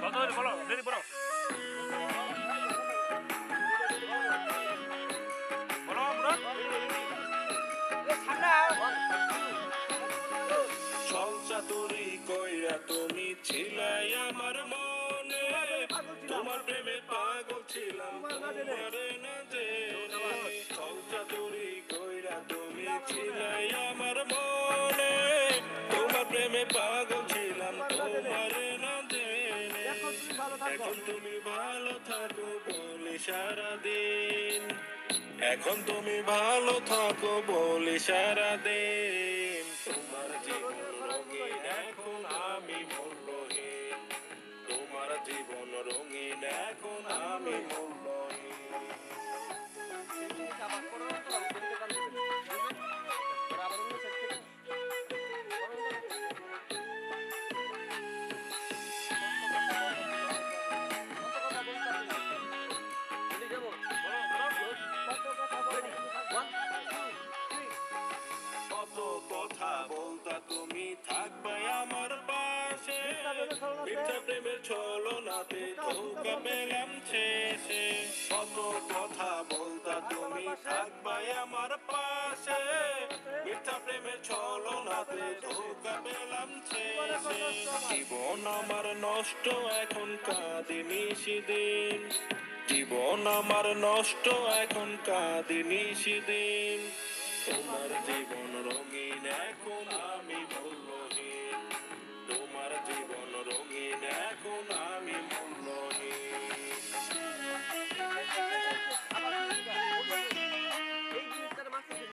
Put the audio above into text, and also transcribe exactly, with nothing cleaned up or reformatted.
বলো দিদি বলো বলো মুরাদ সংসাতুরি কইরা তুমি ছিলাই আমার মনে তোমার প্রেমে পাগল ছিলাম তোমারে না জেনে সংসাতুরি কইরা তুমি ছিলাই আমার মনে তোমার প্রেমে পাগল ছিলাম তোমারে না জেনে এখন তুমি ভালো থাকো বলি সারাদিন এখন তুমি ভালো থাকো বলি সারাদিন তোমার জীবন রঙিন এখন আমি মূল্যহীন তোমার জীবন রঙিন এখন আমি মূল্যহীন কত কথা বলতা তুমি থাকবে আমার পাশে মিথ্যা প্রেমের ছলনাতে ধোঁকা পেলাম শেষে কত কথা বলতা তুমি থাকবে আমার পাশে মিথ্যা প্রেমের ছলনাতে ধোঁকা পেলাম শেষে জীবন আমার নষ্ট এখন কাঁদি নিশিদিন জীবন আমার নষ্ট এখন কাঁদি নিশিদিন তোমার জীবন